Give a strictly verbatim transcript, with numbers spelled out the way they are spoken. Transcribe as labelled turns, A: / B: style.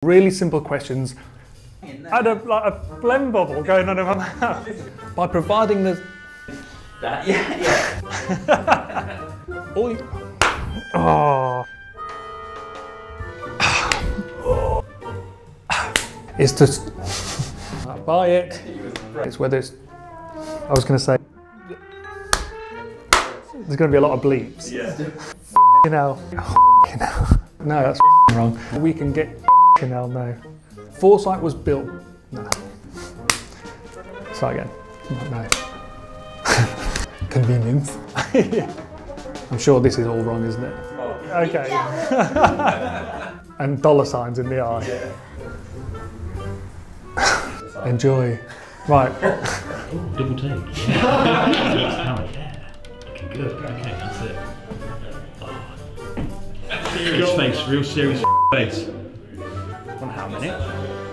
A: Really simple questions. I had a, like a phlegm bubble going on in my mouth. By providing the...
B: That, yeah, yeah.
A: All you... Oh. It's just... I buy it. It's whether it's... I was going to say... There's going to be a lot of bleeps.
B: Yeah.
A: You know. You know. No, that's wrong. We can get you know, no. Foresight was built. No. Start again. No. Convenience. I'm sure this is all wrong, isn't it? Okay. And dollar signs in the eye. Yeah. Enjoy. Right.
C: Oh, double take. Yeah. Looking good. Okay, that's it. Oh. Serious face, real serious face.
B: On how many?